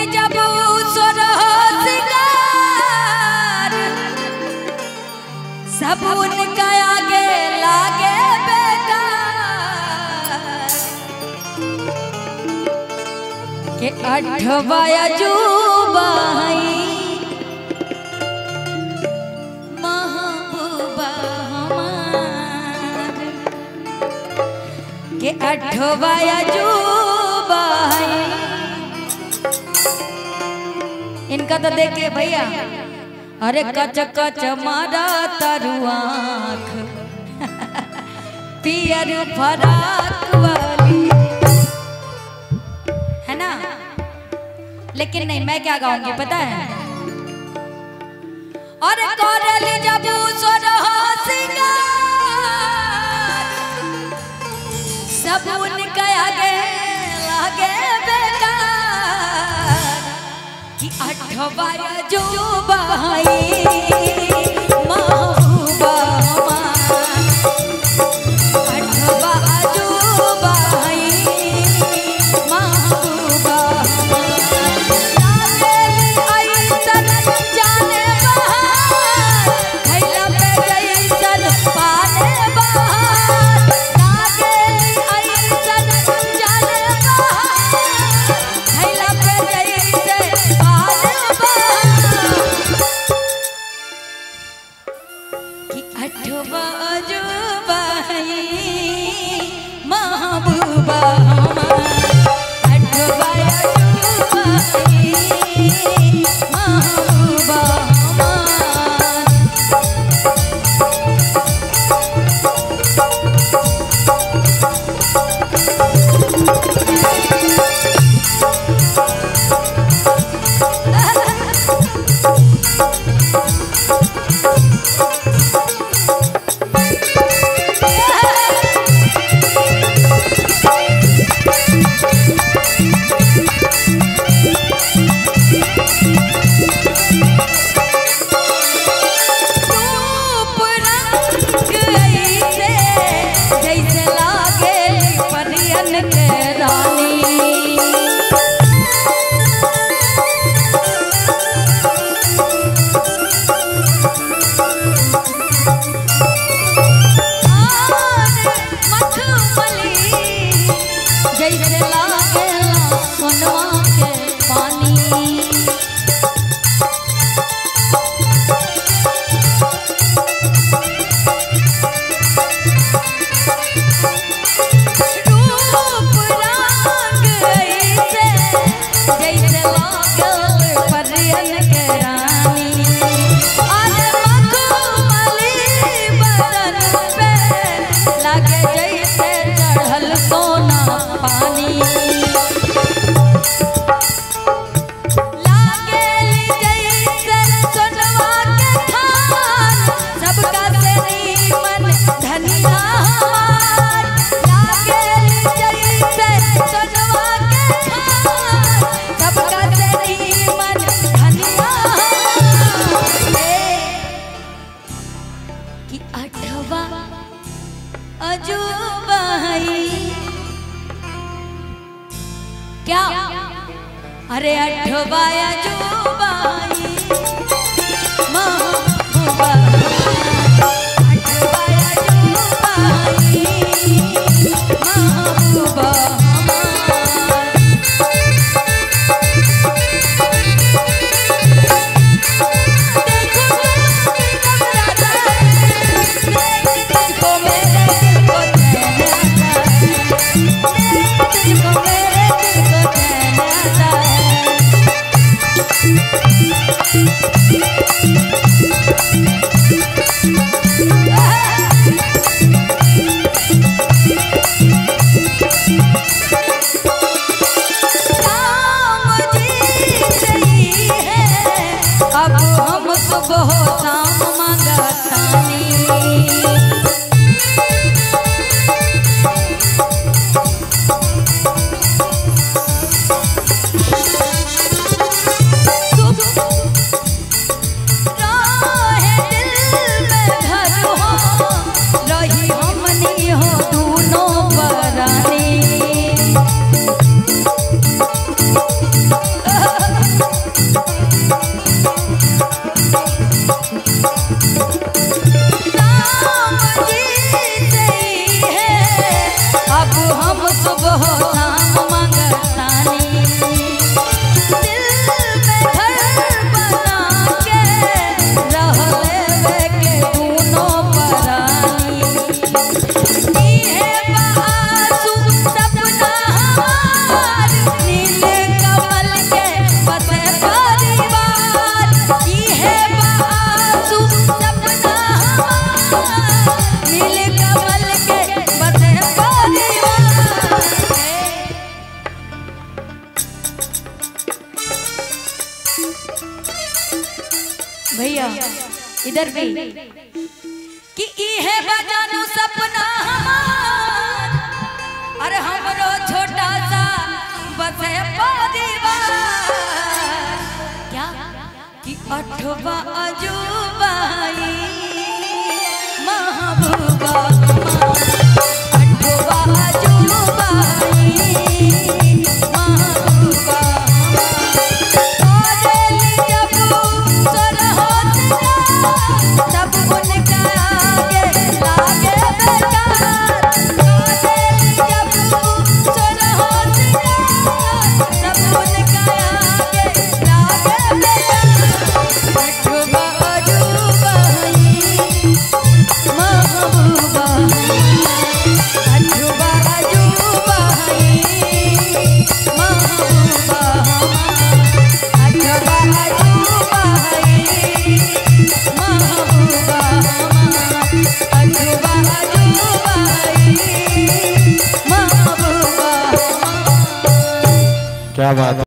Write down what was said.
जब सोरह सिंगार सब उनका आगे लागे बेकार के अठवा अजूबा महबूबा हमार के अठवा अजूबा। इनका तो देखिए भैया, अरे कच कच मारा तारू आँख पियर फराक वाली, है ना। लेकिन नहीं, मैं क्या गाऊंगी पता है? अरे कोरली जब सोरह सिंगार सब उनका आगे लागे बेकार कि अठवा अजूबा महबूबा अठवा अजूबा महबूबा ऐसन जाने बहार खैला पे जैसन पाने बहार ऐसन जाने बहार खैला पे जैसे पाने कि अठवा अजूबा महबूबा अठवा अजूबा महबूबा। क्या अरे अठवा अजूबा महबूबा अठवा अजूबा महबूबा। भैया इधर भी कि इहे बजानू सपना हमार अरे हमरो छोटा सा बसे परिवार क्या कि अठवा अजूबाई महबूबा अठवा अजूबाई महबूबा सब उनका आगे लागे बेकार जब सुर होती सब उनका आगे लागे बेकार अठवा अजूबाई महबूबा अठवा अजूबाई महबूबा अठवा अजूबाई क्या बात है।